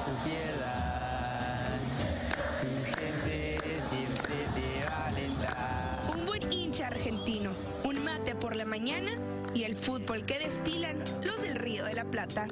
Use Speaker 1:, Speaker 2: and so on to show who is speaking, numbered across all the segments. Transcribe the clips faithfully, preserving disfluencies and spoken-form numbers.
Speaker 1: pierdas, tu gente siempre te va a alentar.
Speaker 2: Un buen hincha argentino, un mate por la mañana y el fútbol que destilan los del Río de la Plata.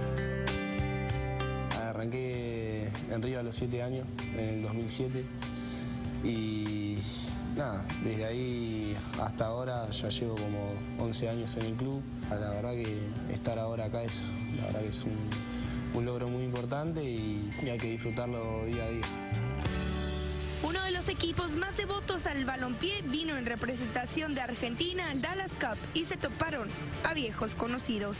Speaker 3: Arranqué en Río a los siete años, en el dos mil siete, y nada, desde ahí hasta ahora ya llevo como once años en el club. La verdad que estar ahora acá es, la verdad que es un, un logro muy importante y, y hay que disfrutarlo día a día.
Speaker 2: Uno de los equipos más devotos al balompié vino en representación de Argentina al Dallas Cup y se toparon a viejos conocidos.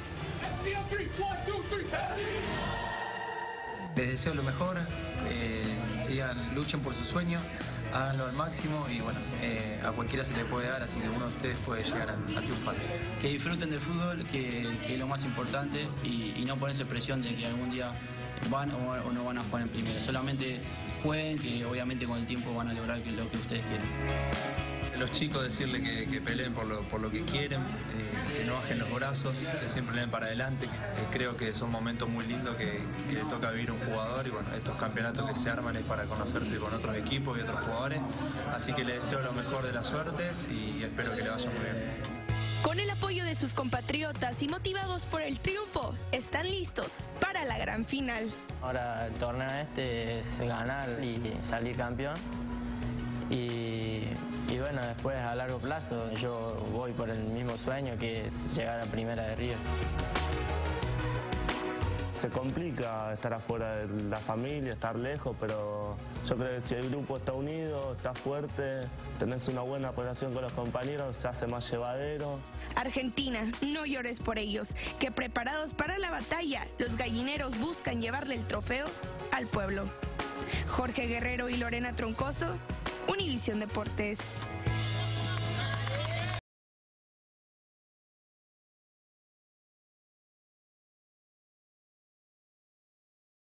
Speaker 4: Les deseo lo mejor, eh, sigan, luchen por su sueño, háganlo al máximo y bueno, eh, a cualquiera se le puede dar, así que uno de ustedes puede llegar a, a triunfar. Que disfruten del fútbol, que, que es lo más importante, y, y no ponerse presión de que algún día van o, o no van a jugar en primera. Solamente jueguen, que obviamente con el tiempo van a lograr que, lo que ustedes quieren.
Speaker 5: Los chicos decirle que, que peleen por lo, por lo que quieren, eh, que no bajen los brazos, que siempre leen para adelante. Eh, creo que son momentos muy lindos que, que le toca vivir un jugador y bueno, estos campeonatos que se arman es para conocerse con otros equipos y otros jugadores. Así que les deseo lo mejor de las suertes y espero que le vaya muy bien.
Speaker 2: Con el apoyo de sus compatriotas y motivados por el triunfo, están listos para la gran final.
Speaker 1: Ahora el torneo este es ganar y salir campeón. Y, y bueno, después a largo plazo yo voy por el mismo sueño que es llegar a Primera de Río.
Speaker 6: Se complica estar afuera de la familia, estar lejos, pero yo creo que si el grupo está unido, está fuerte, tenés una buena relación con los compañeros, se hace más llevadero.
Speaker 2: Argentina, no llores por ellos, que preparados para la batalla, los gallineros buscan llevarle el trofeo al pueblo. Jorge Guerrero y Lorena Troncoso, Univisión Deportes.